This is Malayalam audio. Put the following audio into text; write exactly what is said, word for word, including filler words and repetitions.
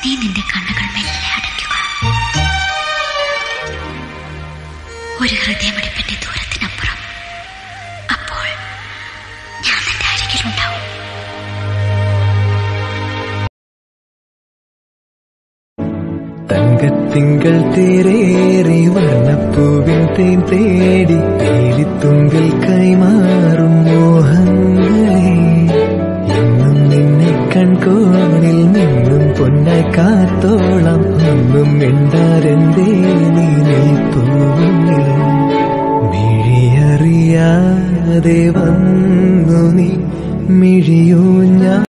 നീ നിന്റെ കണ്ണുകൾ മെല്ലെ അടയ്ക്കുക. ഒരു ഹൃദയമിടിപ്പിന്റെ ദൂരത്തിനപ്പുറം അപ്പോൾ ഞാൻ നിന്റെ അരികിലുണ്ടാവും. തങ്കത്തിങ്കൾ തേരേറി വർണ്ണപ്പൂവിൻ തേൻ തേടി തേടിത്തുമ്പിൽ കൈമാറും മോഹങ്ങളെ എന്നും നിന്നെ കൺകോണിൽ നിന്നും പൊന്നായി കാത്തോളം ഒന്നും മിണ്ടാരെന്തേ നീ നിൽപ്പൂവിൽ മിഴിയറിയാതെ വന്നു നീ മിഴിയൂഞ്ഞ